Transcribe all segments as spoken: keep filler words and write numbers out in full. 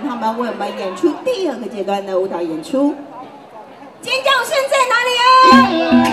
他们为我们演出第二个阶段的舞蹈演出。尖叫声在哪里啊？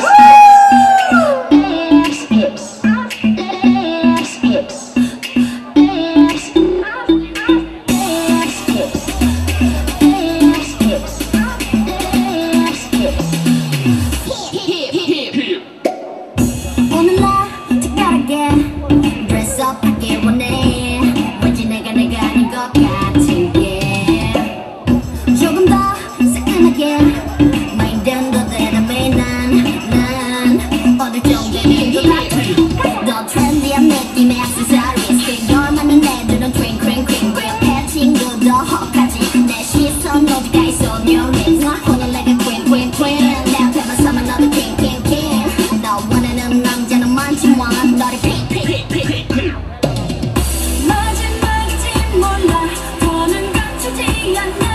마지막인지 몰라 더는 감추지 않는